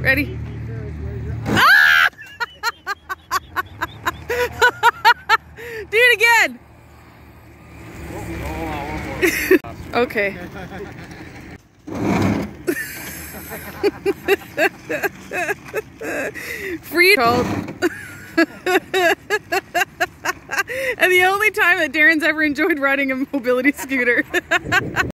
Ready? Ah! Do it again. Okay. Free. And the only time that Darren's ever enjoyed riding a mobility scooter.